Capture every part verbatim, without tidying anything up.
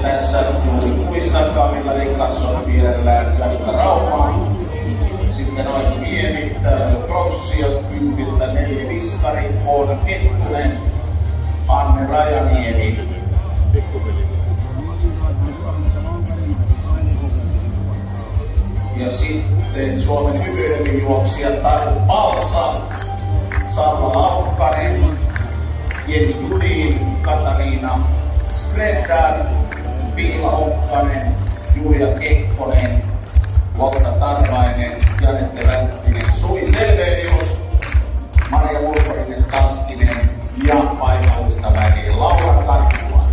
tässä juuri kuvissa Camilla Richardson vierellään Jukka Raumaa. Sitten noin miehit, Prossia, kympiltä Neli Viskari, Oona Kettunen, Anne Rajaniemi. Ja sitten Suomen hyvyydelljuoksija Taru Palsa, Salva Laukkanen, Jenni Judin, Katariina Skreddar, Piila Okkanen, Julia Kekkonen, Lotta Tarvainen, Janette Rättinen, Suvi Selvelius, Maria Ulkorinen Taskinen ja paikallista väliä Laura Karttula.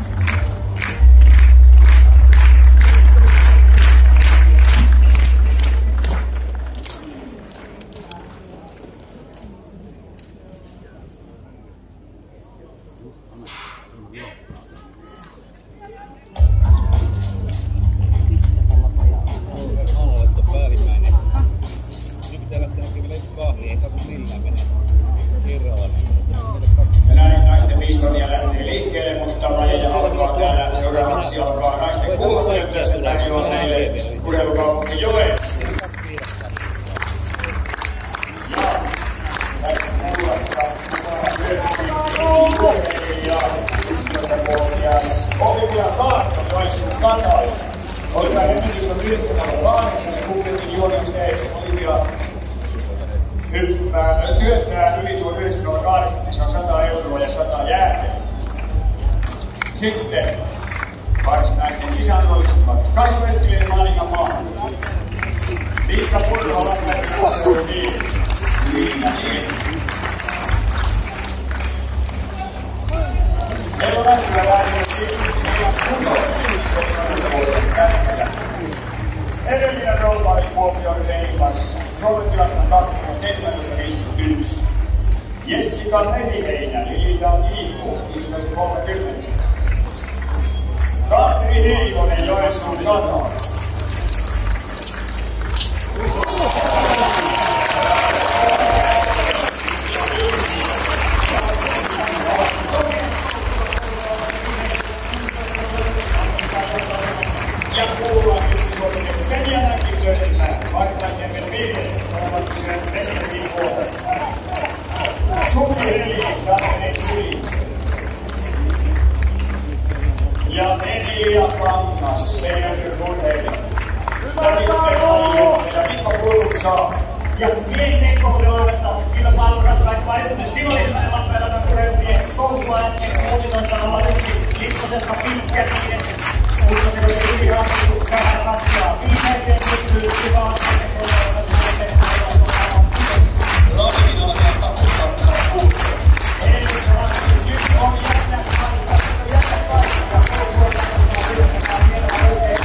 Ja näin naisten historia lähtee liikkeelle, mutta lajeja alkaa täällä. Seuraavaksi alkaa naisten kulkujen, tässä tarjoaa meille urheilukaupunki Joensuu. Ja tässä kuulassa mukana myöskin urheilija, yksitoistavuotias Olivia Kaarto, Joensuun Katainen. Olivia ennätys on yhdeksänkymmentäkahdeksan ja kuitenkin juoniseen Olivia hyppää, työttää yli tuon yhdeksän nolla kahdeksan, niin se on sata euroa ja sata jäätä. Sitten varsinaisen kisan osallistuvat Kaisu Eskelinen, Maanika Maa, Liikka Purhola, niin, Liina niin. Meillä on lähtevä lähdetään Liina Purhola, edellinen rouva oli Kuopion Veikas, Suomen tilaston kakkonen seitsemäntoista viisikymmentäyksi. Jessica Meriheinä, Lilita Iiku, yksitoista kolmekymmentä. Katri Hiivonen, Joensuun Katainen. Ja kuullaan yksi Suomen sen jälkeen löytymään Vartaisniemen viiden kolmannen mestarien puolella. Suki Reli, Tampereen Yli. Ja Emilia Kangas, Seinäjoen urheilija. Tarjoamme paljon ja Mikko Kuruksaa. Ja pienen kohdelaista kilpailu ratkaiseva etuinen silloin Lappeenrannan urheilujien koulua ja koulinoistavalla yksi Lipposelta pitkäkin. Mutta se oli hyvin ratkaisu vähän katsoa. Viimeiseen syttyy hyvää kohdalla. Rovikin on vielä taputtaa puuttua. Eli se ratkaisu nyt on jättää paikkaa. Jättää paikkaa. Koulutuotaan vielä oikein.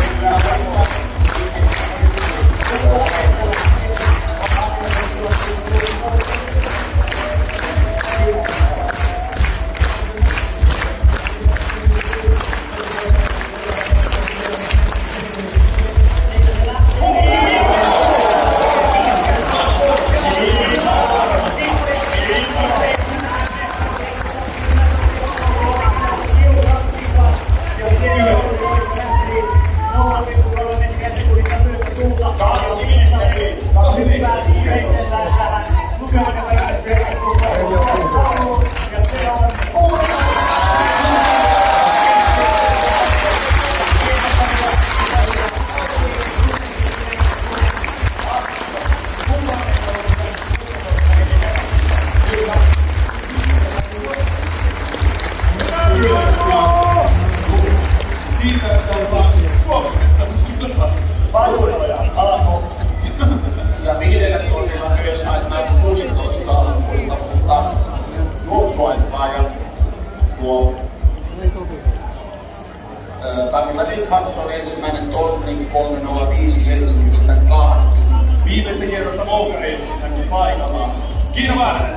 Ja viidellä tunnilla myös näitä kuusitoista alkuilta, mutta juoksuaikaa ja tuo Camilla Richardson ensimmäinen tonni kolme nolla viisi seitsemänkymmentäkahdeksan. Viimeistä kierrosta Moukariin näkyy paikallaan. Kiina Vääränä.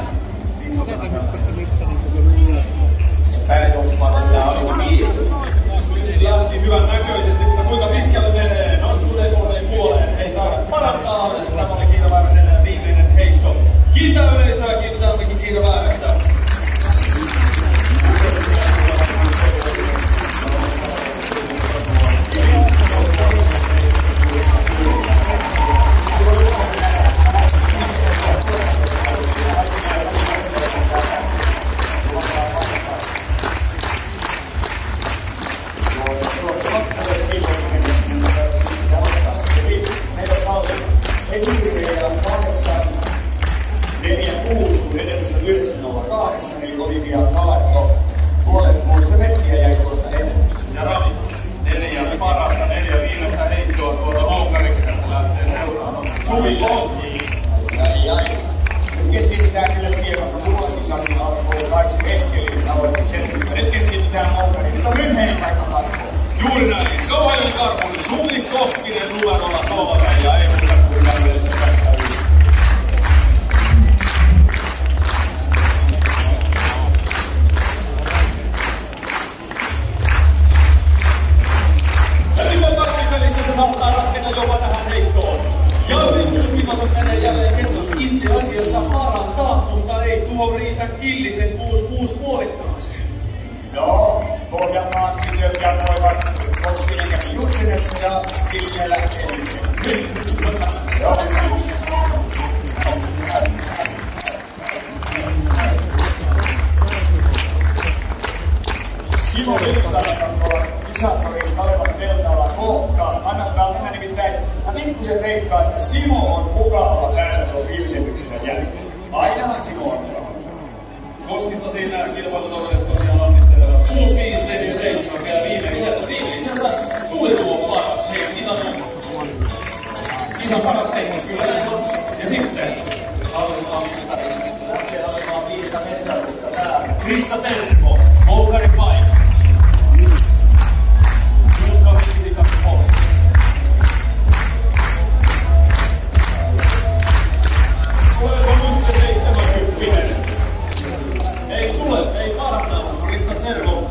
Pärjouspalvelija oli viisi. Lähti hyvän näköisesti, mutta kuinka pitkälle menee? Nostuuden kolmen puoleen. Ei tarvitse parantaa. Tämä oli Kiina Väärän viimeinen heitto. Kiittää yleisöä, kiittää ainakin Kiina Väärästä. Simo Riita Killisen kuusi kuusi puolittaaseen. Joo, Pohjanmaan tytöt jakoivat Koskinen kävi Jutsinessa ja Killinen lähtee Joo, yksi. Simo Lipsala katsoo kisatorin Kalevan teltalla kohtaan. Kannattaa mennä nimittäin. Mä pikkusen reikkaan, että Simo on mukavalla päällä tuon viimeisen ykkösen jälkeen. Ainahan Simo on mukavalla. Koskista siinä kilpailutorjat tosiaan onnittelevat. kuusi viisi neljäkymmentäseitsemän vielä viimeiseltä. Viimeiseltä tuli tuo paras hei, kisan Kisan paras hei, kyllä näin on. Ja sitten hallitaan mestari. Lähtee hallitaan viistä mestaruutta täällä. Krista Tervo, Moukari paikka. Tuleeko nyt se seitsemänkymppinen? Ei tule, ei paranna, Krista Tervo.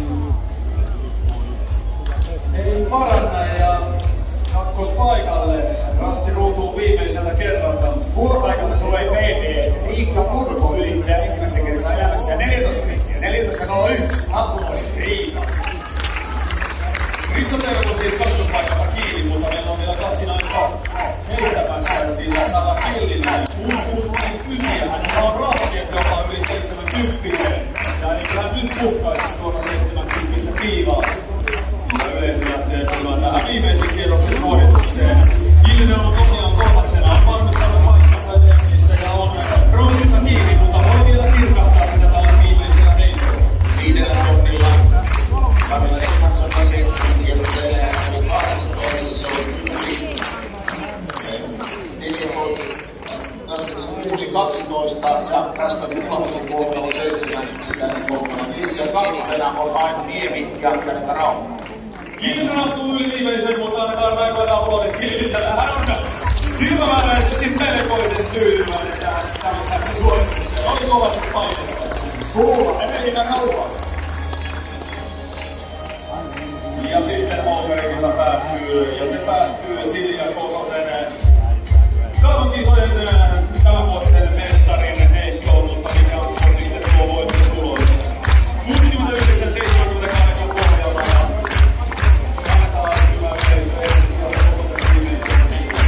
Ei paranna ja kakkospaikalle. Rasti ruutuu viimeiseltä kerralta. Purpaikalta tulee P D. Riikka Purpo ylittää ensimmäistä kertaa elämässä neljätoista minuuttia. neljätoista nolla yksi. Apuloi Riikka. Krista Tervo siis kakkospaikassa kiinni, mutta meillä on vielä kaksi naista heittämässä. Sillä Sara Killinen kuusi kuusi yhdeksän. Hän on rahkeet jopa yli seitsemänkymmentä. Ja niin kyllä nyt puhkaisi tuolla seitsemänkymmentä viivaa. Yleisö lähtee tulemaan tähän viimeisen kierroksen suoritukseen. Killinen on tosiaan kolmansena, on varmistanut paikkansa edessä ja on bronssissa kiinni, mutta voi vielä kirkastaa sitä tällä viimeisellä heitolla. Viidellä tonnilla Kamilla Ekmansson seitsemän kierrosta elää kävi kahdeksantoista, se oli kuusi kaksitoista ja tästä tuplavuoden kohdalla seitsemän, sitä nyt kohdalla viisi ja kakkosena on Aino Niemi ja Jänkä Rauma. Killinen astuu yli viimeisen, mutta annetaan Raikoina Apuloi Killiselle. Hän on silmämääräisesti melkoisen tyytyväinen tähän tähän suoritukseen. Oli kovasti paikassa. Sulla, ei mennä kauan. Ja sitten Moukari kisa päättyy, ja se päättyy Silja Kososen Kalvon kisojen tämänvuotisen mestarin heittoon, mutta mikä on sitten tuo voittotulos. kuusikymmentäyhdeksän seitsemänkymmentäkahdeksan pohjalta ja annetaan hyvä yleisö ensin ja Kososen viimeisen heittoon.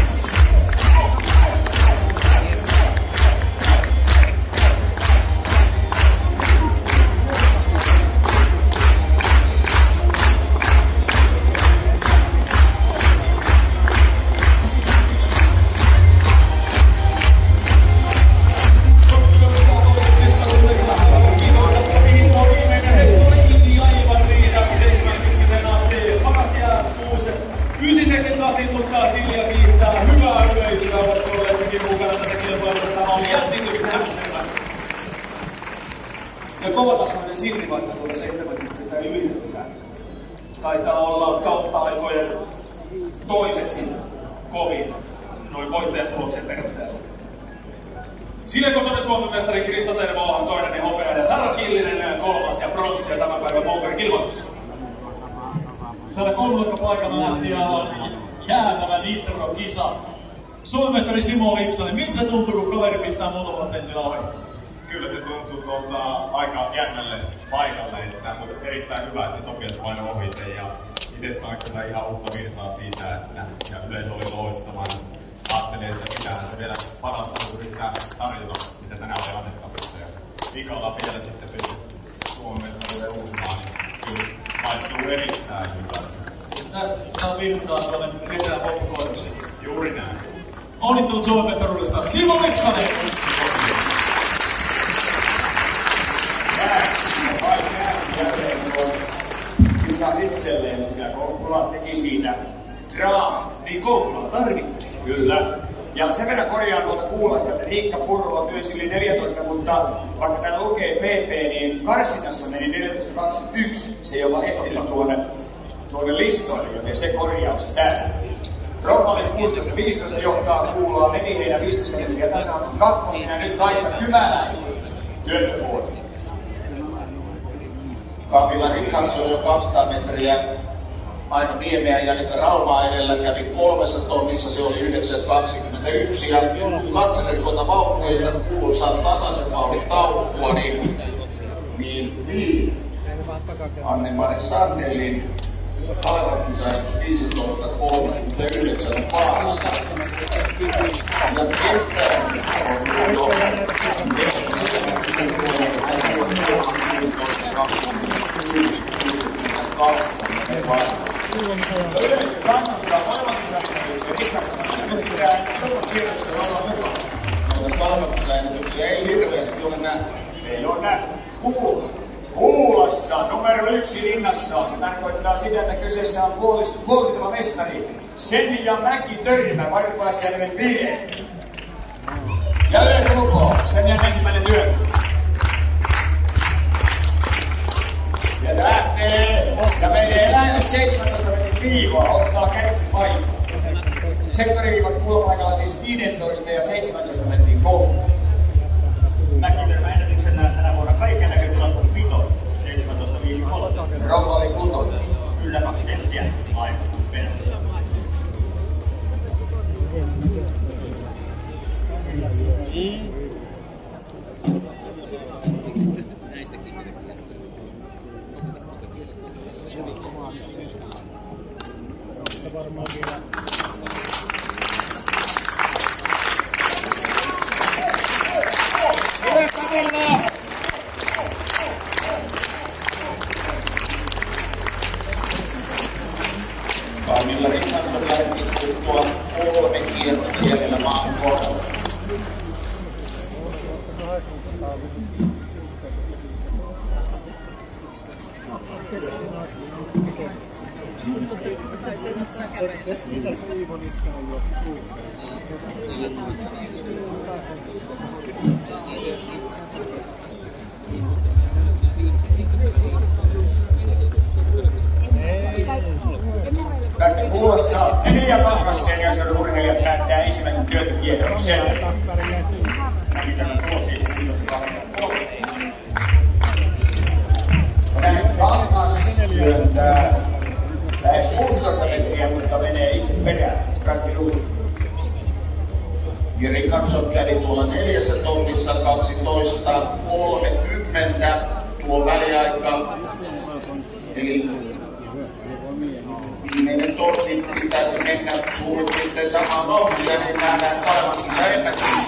Ja kovatasoinen silti, vaikka tuolla seitsemänkymmentä ei ylitettykään. Taitaa olla kautta aikojen toiseksi kovin noin voittajatuloksen perusteella. Silja Kosonen Suomen mestari Krista Tervo on toinen ja hopea ja Sara Killinen kolmas ja bronssi ja tämän päivän Moukarin kilpailutus. Täällä kolmannekkapaikalla lähti aivan jäätävä nitro-kisa. Suomen mestari Simo Lipsanen, miltä se tuntuu, kun kaveri pistää muutamalla sentillä ohi? Kyllä se tuntuu tuolta aika jännälle paikalle, että, mutta erittäin hyvä, että Topias painoi ohite ja itse sain kyllä ihan uutta virtaa siitä, että ja yleisö oli loistavan. Ajattelin, että pitäähän se vielä parasta yrittää tarjota, mitä tänään oli annettavissa. Ja viikolla vielä sitten pystyi Suomen mestaruuden uusimaan, niin kyllä maistuu erittäin hyvältä. Tästä sitten saa virtaa tuonne kesän loppukohdassa. Juuri näin. Onnittelut Suomen mestaruudesta Simo Lipsanen! Kisa itselleen, ja Kokkola teki siitä draamaa. Niin Kokkola tarvittiin. Kyllä. Ja sen verran korjaan tuolta Kuulasta, että Riikka Purro on myös yli neljätoista, mutta vaikka täällä lukee P P, niin karsinassa meni neljätoista kaksikymmentäyksi. Se ei ole ehtinyt tuonne, tuonne listoille, joten se korjaus täällä. Romali kuusitoista viisitoista johtaa Kuulaa, meni heidän viisitoista metriä. Tässä on kakkonen ja nyt Kaisa Kymäläinen. Työnnövuoden. Kamilla Rickardsson jo kaksisataa metriä Aino Niemeä ja Nika Raumaa edellä kävi kolmessa tonnissa, se oli yhdeksän kaksikymmentäyksi. Ja kun katselen tuota vauhtia, kuuluisaa tasaisen vauhdin taulukkoa, niin, niin, niin Anne-Mari Sannelin aivankisaitus viisitoista kolmekymmentäyhdeksän on vaarassa. Ja kenttään on jo Yleisö kannustaa aivankisaituksia Rikardsonia. Nyt pitää koko tiedossa olla mukaan. Noita aivankisaituksia ei hirveästi ole nähty. Ei ole nähty. Kuula. Kuulassa numero yksi rinnassa. Se tarkoittaa sitä, että kyseessä on puolustava mestari Senja Mäki-Törmä, Varpaisjärven Vire. Ja yleisö lukoo. Senjan ensimmäinen työ. Sieltä lähtee ja menee lähes seitsemäntoista metrin viivoa, ottaa kärkipaikka. Sektoriviivat kuulopaikalla siis viisitoista ja seitsemäntoista metrin koulu. Mäki-Törmä ennätyksellä tänä vuonna kaiken näkökulman kuin Vito, seitsemäntoista viisikymmentäkolme. Rouva oli kunto. Kyllä kaksi senttiä aivan perässä. Varmaan vielä. Kaunilla Rikardson lähti kuluttua kolme kierrosta jäljellä maan kohdalla. Mitä se Iivo Niskanen juoksi Tästä Kuulassa neljä Kangas seniorisuuden urheilijat päättää ensimmäisen työntykierroksen. Kangas työntää lähes kuusitoista metriä, mutta menee itse perään. Rasti Ruutu. Ja Rikardson kävi tuolla neljässä tonnissa kaksitoista kolmekymmentä tuo väliaika. Eli viimeinen tonni pitäisi mennä suurin piirtein samaan vauhtia, niin nähdään aivankisa ennätys.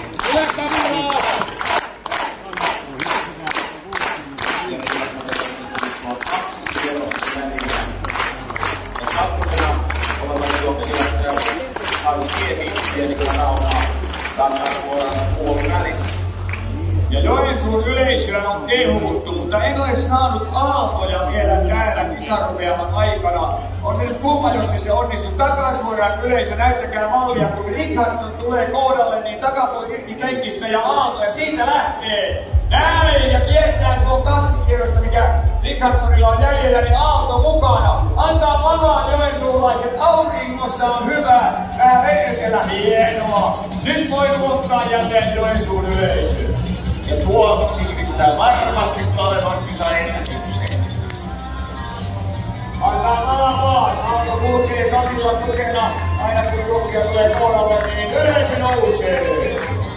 Kaksi kierrosta välillä. Ja kakkosena olevan juoksijat Aino Niemi ja Nika Raumaa Kangasvuoren puolin välissä. Ja Joensuun yleisöä on kehuttu, mutta en ole saanut aaltoja vielä täällä kisarupeaman aikana. On se nyt kumma, jos se onnistuu. Takasuoraan yleisö, näyttäkää mallia, kun Rikardson tulee kohdalle, niin takapuoli irti penkistä ja aalto, ja siitä lähtee. Näin, ja kiertää tuo kaksi kierrosta, mikä Rikardsonilla on jäljellä, niin aalto mukana. Antaa palaa Joensuulaiset, auringossa on hyvä. Vähän verkellä, hienoa. Nyt voi luottaa jälleen Joensuun yleisöön. Ja tuo siirryttää varmasti tulevan kisan ennätykseen. Antaa palaa vaan. Aalto kulkee Kamilla tukena. Aina kun juoksija tulee kohdalle, niin yleisö nousee.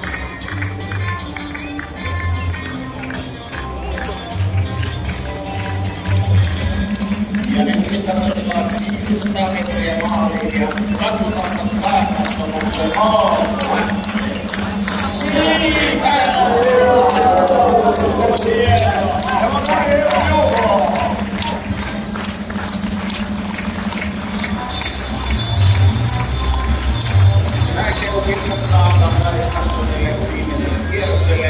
Ja nyt Rikardson viisisataa metriä maaliin ja katsotaan, että päästä on nousee maailmaan. Näin se on Rikardson antaa Rikardsonille viimeiselle kierrokselle.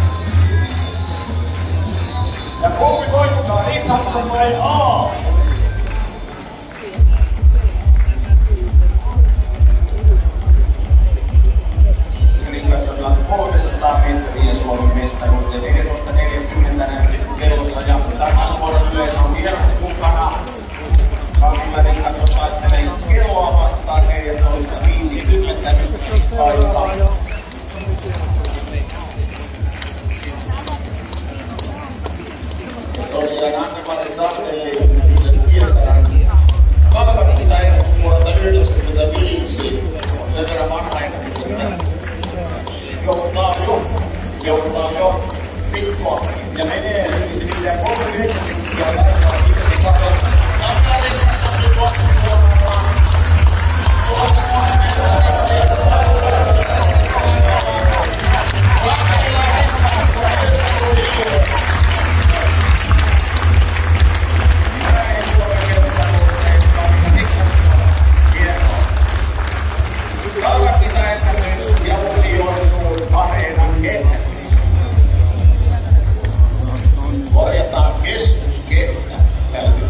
Ja kumpi voittaa, Rikardson vai A? Rikardson kolmesataa metriä Suomen mestaruus ja neljätoista neljäkymmentä näkyy kellossa ja Takasvuoren yleisö on hienosti mukana. Kamilla Rikardson taistelee kelloa vastaan neljätoista viisikymmentä nyt aikaa. Ja tosiaan Anne-Mari Sannelin kiertäjän Kalmar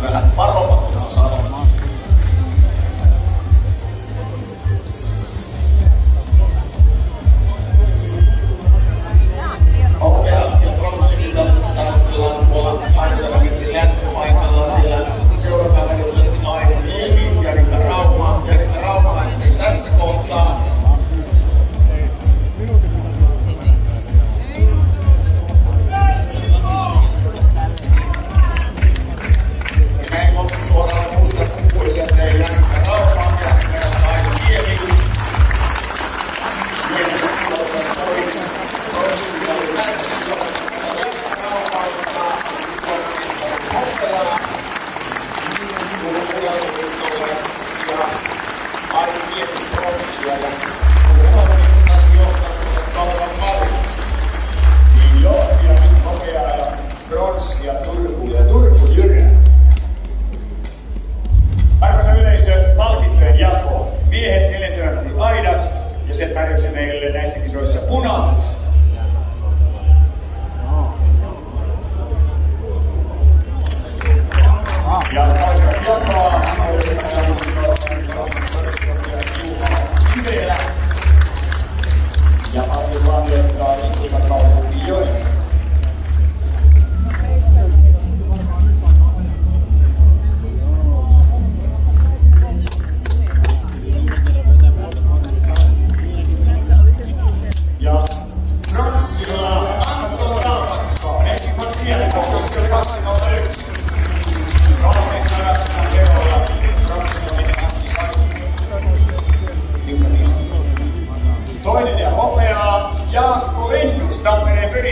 yöllä.